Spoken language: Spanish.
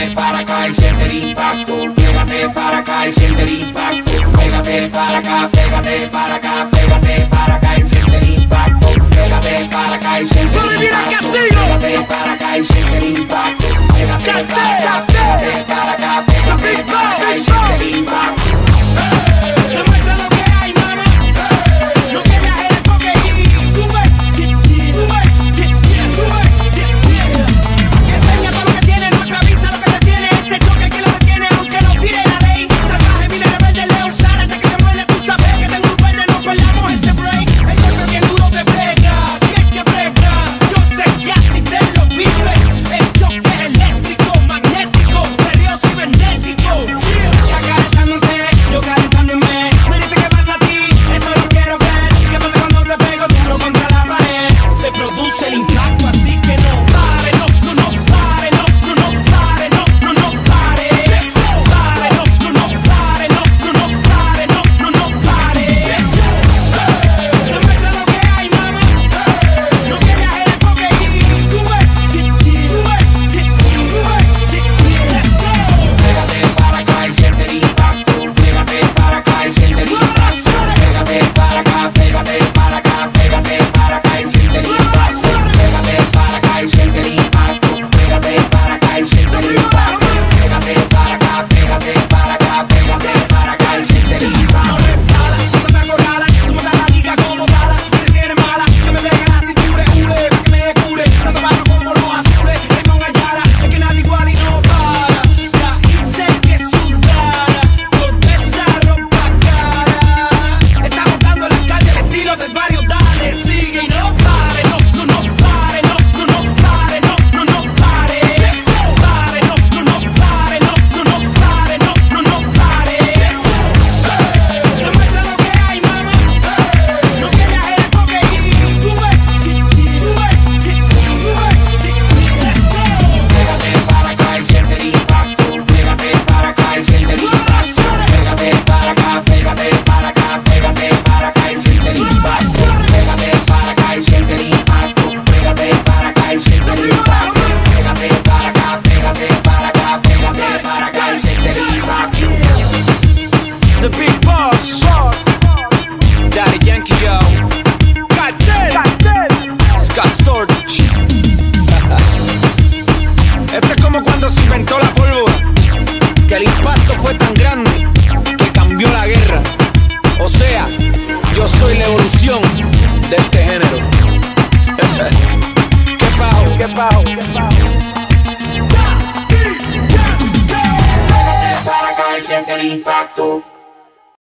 Pégate para acá y siente el impacto. Pégate para acá y siente el impacto. Pégate para acá, pégate para acá, pégate para acá y siente el impacto. Pégate para acá y siente el impacto. Pégate para acá y siente el impacto. Pégate para acá, pégate para acá, pégate para acá y siente el impacto. Demuestra lo que hay, mama. No pierdas el enfoque y sube, sube, sube. Enseña todo lo que tiene, no avisa lo que te tiene. Este choque que lo detiene, aunque no tire la ley. Salvaje, viene rebelde, león, sale hasta que te muerde. Tú sabes que tengo un verde, no perdamos este break. El golpe bien duro te pega, si es que brega. Yo sé que así te lo vives. El choque es eléctrico, magnético, serio cibernético. Ya calentándote, yo calentándome. Me dice que pasa a ti, eso lo quiero ver. ¿Qué pasa cuando te pego duro contra la pared? Se produce el impacto, así que no pare, no pare, no pare, no pare. Let's go. Pare, no pare, no pare, no pare. Let's go. Demuestra lo que hay, mama. No pierdas el enfoque y sube, sube. Let's go. Pégate para acá y siente el impacto. Pégate para acá y siente el impacto. Pégate para acá, pégate para acá, pégate para acá y siente el impacto. Pégate para acá y siente el impacto. Pégate para acá y siente el impacto. Pégate para acá, pégate para acá, pégate para acá y siente el impacto. No resbala, no te acorrala, tú me das la liga como Dala. Eres que eres mala, que me pega la cintura, hule, pa' que me descure. Tanto barro como los azules, Raymond Ayala, es que nadie igual y no para. Ya hice que sudara, por esa ropa cara. Estamos dando en la calle el estilo del barrio, dale, sigue y no pare, no pare, no pare, no pare. Let's go. Pare, no pare, no pare, no pare. Let's go. Demuestra lo que hay, mama. No pierdas el enfoque y sube, sube. Let's go. Pégate para acá y siente el impacto. Pégate para acá y siente el impacto. Pégate para acá, pégate para acá, pégate para acá y siente el impacto. Pégate para acá y siente el impacto. Pégate para acá y siente el impacto. Pégate para acá, pégate para acá, pégate para acá y siente el impacto. The Big Boss, Daddy Yankee, yo. Cartel, Scott Storch. Este es como cuando se inventó la pólvora, que el impacto fue tan grande que cambió la guerra. O sea, yo soy la evolución de este género. ¿Qué pajo? Pégate para acá y siente el impacto.